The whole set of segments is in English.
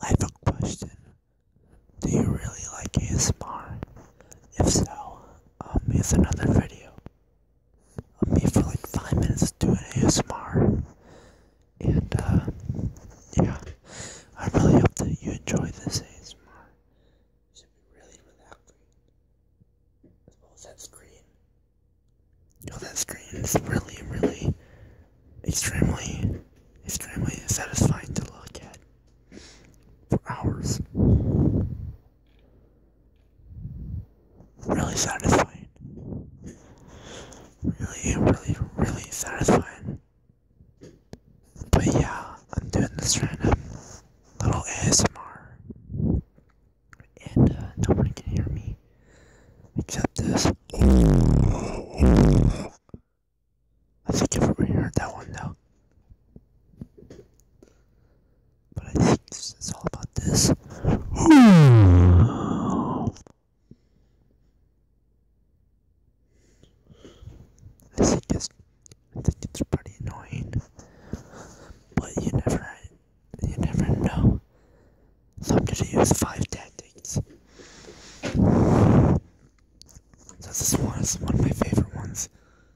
I have a question. Do you really like ASMR? If so, here's another video of me for like 5 minutes doing ASMR. And, yeah, I really hope that you enjoy this ASMR. It should be really relaxing. As well as that screen. That screen is really, really extremely satisfying to look at for hours. Really satisfying. Really satisfying. But yeah, I'm doing this random little ASMR. And nobody can hear me except this. I think everybody heard that one though. But I think it's all about this. I think it's pretty annoying. But you never know. So I'm gonna use 5 tactics. So this one is one of my favorite ones.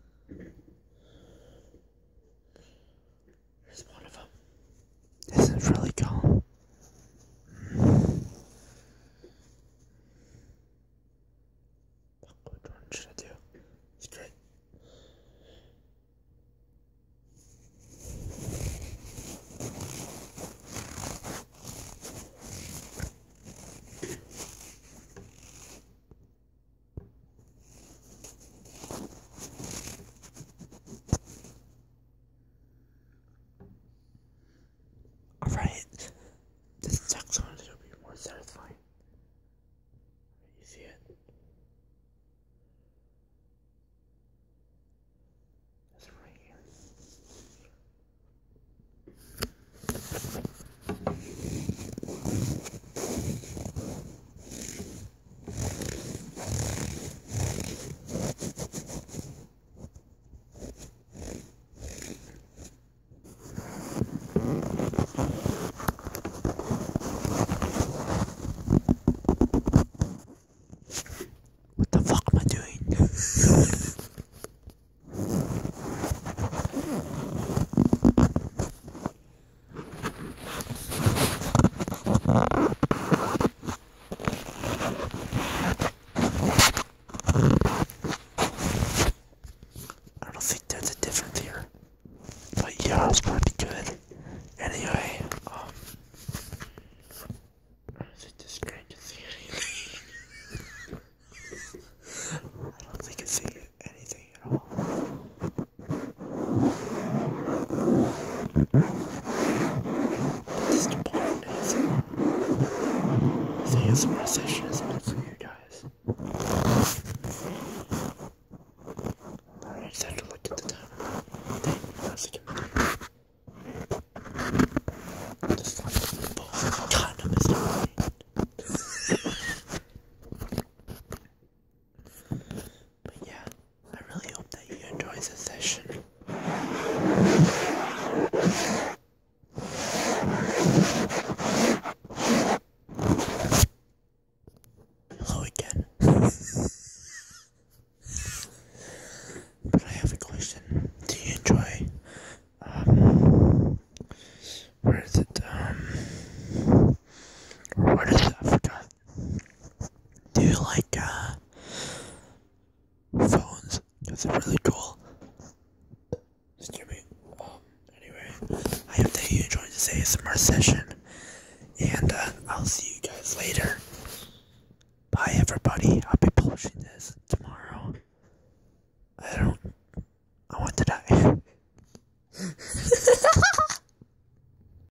Here's one of them. This is really calm. Which one should I do? It's great. Alright, this next one is going to be more satisfying. You see it? That's right here. What the fuck am I doing? I don't think there's a difference here. But yeah, it's gonna be good. Anyway, is it this great to see anything? I don't think it's seeing anything at all. This is the point of ASMR. This ASMR session is meant for you guys. I just have to look at the time. Dang, I was thinking. Just like both kind of missed it. But yeah, I really hope that you enjoy this session. Hello again. But I have a question. Do you enjoy, where is it, or what is it? I forgot. Do you like, phones? Because they're really cool. Excuse me. Anyway, I hope that you enjoyed this ASMR session. And, I'll see you guys later. Bye, everybody. I'll be publishing this tomorrow. I want to die.